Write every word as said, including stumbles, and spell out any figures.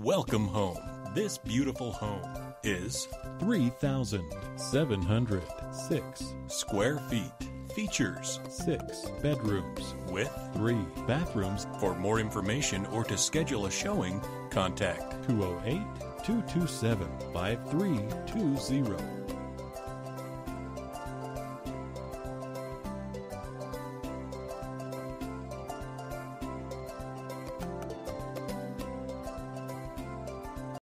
Welcome home. This beautiful home is three thousand seven hundred six square feet. Features six bedrooms with three bathrooms. For more information or to schedule a showing, contact two oh eight, two two seven, five three two zero.